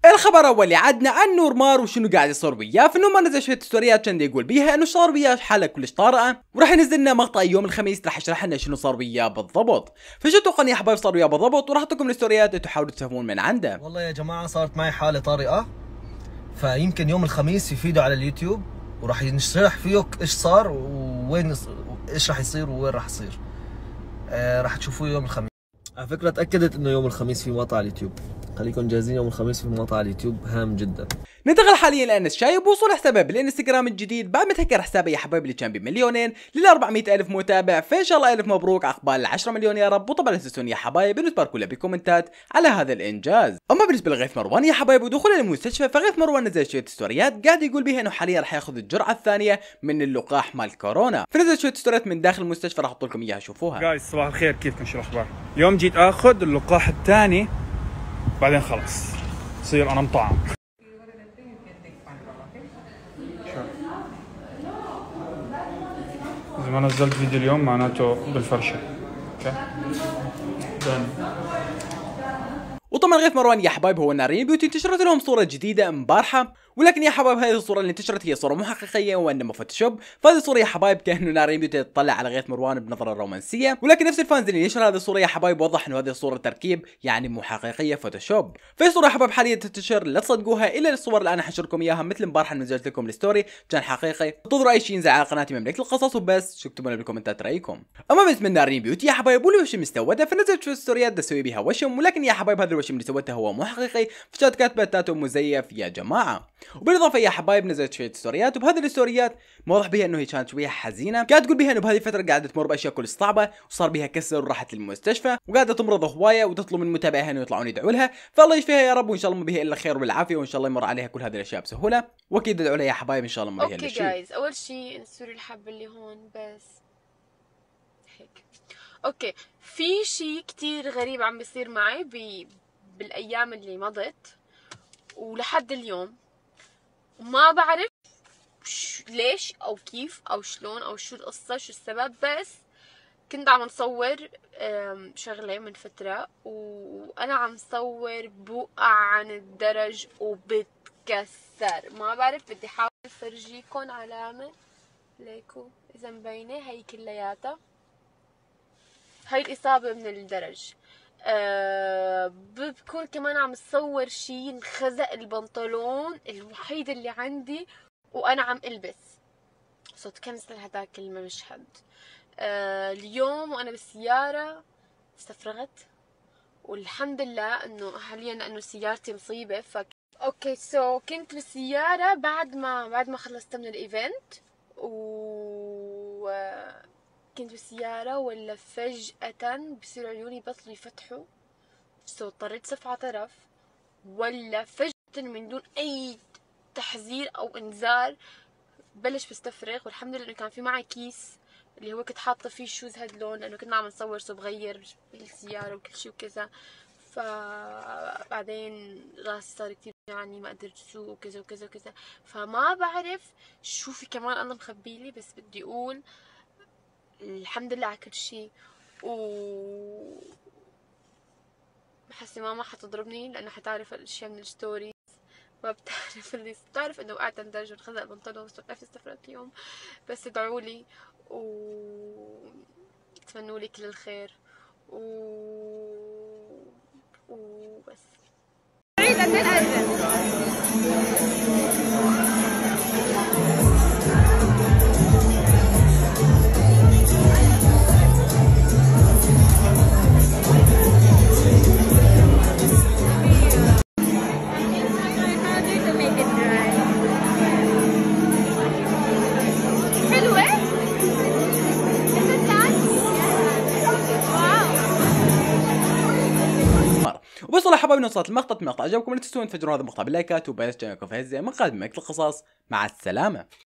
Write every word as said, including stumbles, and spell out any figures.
الخبر الاول اللي عدنا عن نور مار وشنو قاعد يصير وياه، فنور مار نزل شويه ستوريات كان يقول بيها انه صار وياه حاله كلش طارئه، وراح ينزل لنا مقطع يوم الخميس راح يشرح لنا شنو صار وياه بالضبط. فشو تتوقعون يا حبايب صار وياه بالضبط؟ وراح اعطيكم الستوريات انتم تحاولوا تفهمون من عنده. والله يا جماعه صارت معي حاله طارئه، فيمكن يوم الخميس يفيدوا على اليوتيوب وراح نشرح فيه ايش صار ووين ايش راح يصير ووين راح يصير. آه راح تشوفوه يوم الخميس. على فكره تاكدت انه يوم الخميس في مقطع على اليوتيوب، خليكم جاهزين يوم الخميس في مقطع على اليوتيوب هام جدا. ننتقل حاليا لانس شايب وصول حسابه بالانستغرام الجديد بعد ما تهكر حسابه يا حبايبي اللي كان بمليونين لل أربعمئة ألف متابع، فان شاء الله الف مبروك عقبال ال عشرة مليون يا رب. وطبعا لا تنسون يا حبايب انه تباركوا له بكومنتات على هذا الانجاز. اما بالنسبه لغيث مروان يا حبايب ودخوله المستشفى، فغيث مروان نزل شويه ستوريات قاعد يقول بها انه حاليا راح ياخذ الجرعه الثانيه من اللقاح مال كورونا، فنزل شويه ستوريات من داخل المستشفى راح احط لكم اياها شوفوها. جايز صباح الخير، كيفكم؟ شو الاخبار؟ اليوم جيت اخذ اللقاح الثاني بعدين خلص صير انا مطعم. إذا ما نزلت فيديو اليوم معناته بالفرشة. اوكي؟ وطبعا غيث مروان يا حبايب هو نارين بيوتي انتشرت لهم صورة جديدة امبارحة، ولكن يا حبايب هذه الصورة اللي انتشرت هي صورة مو حقيقية وانما فوتوشوب. فهذه الصورة يا حبايب كأنه نارين بيوتي تطلع على غيث مروان بنظرة رومانسية، ولكن نفس الفانز اللي نشر هذه الصورة يا حبايب وضح انه هذه الصورة تركيب يعني مو حقيقية فوتوشوب. فهي صورة يا حبايب حاليا تنتشر لا تصدقوها الا الصور اللي انا حشركم اياها مثل امبارحة نزلت لكم الستوري كان حقيقي. انتظروا اي شيء ينزل على قناتي مملكة القصص وبس. اكتبوا لنا بالكومنتات رايكم. اما بالنسبة لنارين بيوتي يا حبايب واللي وشم مستودة فنزلت شوية ستوريات تسوي بها وشم، ولكن يا حبايب هذا الوشم اللي سوته هو مو حقيقي، فشات كاتبه تاتو مزيف يا جماعه. وبالاضافه يا حبايب نزلت شويه ستوريات، وبهذه الستوريات موضح بها انه هي كانت شويه حزينه، قاعده تقول بها انه بهذه الفتره قاعده تمر باشياء كل صعبه وصار بها كسر وراحت للمستشفى وقاعده تمرض هوايه وتطلب من متابعيها انه يطلعون يدعوا لها، فالله يشفيها يا رب وان شاء الله ما بها الا خير والعافيه وان شاء الله يمر عليها كل هذه الاشياء بسهوله، واكيد ادعوا لها يا حبايب ان شاء الله ما بها الا شيء. اوكي جايز، اول شيء نسوري الحب اللي هون بس هيك. اوكي، في شيء كتير غريب عم بيصير معي ب... بالايام اللي مضت ولحد اليوم، ما بعرف ليش او كيف او شلون او شو القصة شو السبب، بس كنت عم نصور شغلة من فترة وانا عم صور بوقع عن الدرج وبتكسر، ما بعرف بدي احاول افرجيكم علامة ليكو اذا مبينة، هي كلياتها هاي الاصابة من الدرج. أه بكون كمان عم صور شي انخزق البنطلون الوحيد اللي عندي وانا عم البس، صوت كنسل هداك المشهد. أه اليوم وانا بالسيارة استفرغت والحمد لله انه حاليا لانه سيارتي مصيبة. ف اوكي سو كنت بالسيارة بعد ما بعد ما خلصت من الايفنت و كنت بالسيارة ولا فجأة بصير عيوني بطلوا يفتحوا، سو اضطريت صف على طرف، ولا فجأة من دون أي تحذير أو إنذار بلش بستفرغ، والحمد لله إنه كان في معي كيس اللي هو كنت حاطة فيه شوز هاد اللون لأنه كنا عم نصور سو بغير بالسيارة وكل شي وكذا. فبعدين راسي صار كتير يعني ما قدرت اسوق وكذا وكذا وكذا، فما بعرف شو في كمان أنا مخبيلي، بس بدي أقول الحمد لله على كل شيء. و بحس ماما حتضربني لانه حتعرف الاشياء من الستوريز، ما بتعرف اللي بتعرف انه وقعت عند درجة وانخزق البنطلون، بس بتعرف استفرغت اليوم. بس ادعوا لي وتمنوا لي كل الخير و وبس. بعيد عن الأذن. وبس حبايبي نوصلت المقطع المقطع عجبكم لا تنسون تفجرون هذا المقطع باللايكات وبس جايكم في هزه من قادم ملك القصص. مع السلامه.